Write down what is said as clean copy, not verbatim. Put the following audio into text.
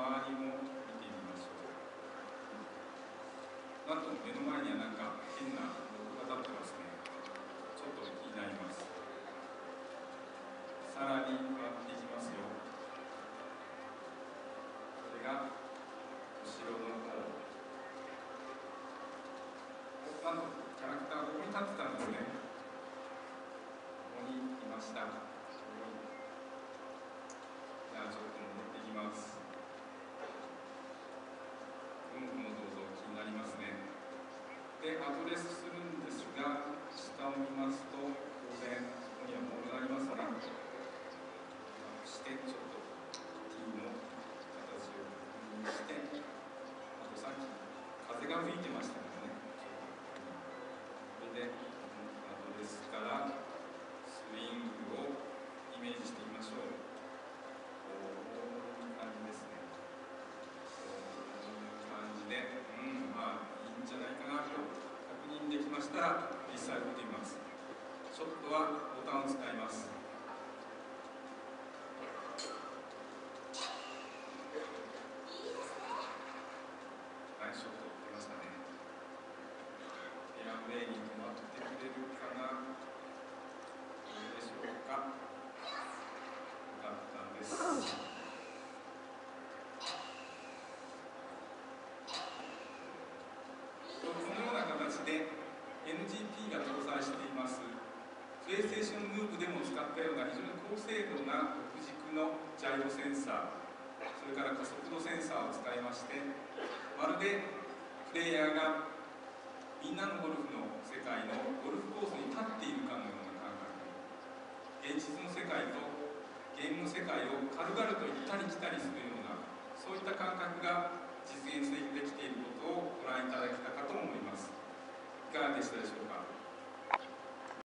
周りも見てみましょう。なんと目の前にはなんか変なロゴが立ってますね。ちょっと気になります。さらに回っていきますよ。これが後ろの方。なんとキャラクターここに立ってたんですね。ここにいました。じゃあちょっと戻っていきます。この銅像気になりますね。でアドレスするんですが、下を見ますと当然ここにはボールがありますね。そしてちょっと T の形を確認して、あとさっき風が吹いてましたからね。これでアドレスからスイングをイメージしてみましょう。こういう感じですね。こういう感じで、まあいいんじゃないかなと確認できましたら実際打ってみます。ショットはボタンを使います。はい、ショット打ってましたね。フェアウェイに止まってくれるかな。どうでしょうか。よかったんです。このような形で NGP が搭載していますプレイステーションムーブでも使ったような非常に高精度な6軸のジャイロセンサー、それから加速度センサーを使いまして、まるでプレイヤーがみんなのゴルフの世界のゴルフコースに立っているかのような感覚、現実の世界とゲームの世界を軽々と行ったり来たりするような、そういった感覚が実現で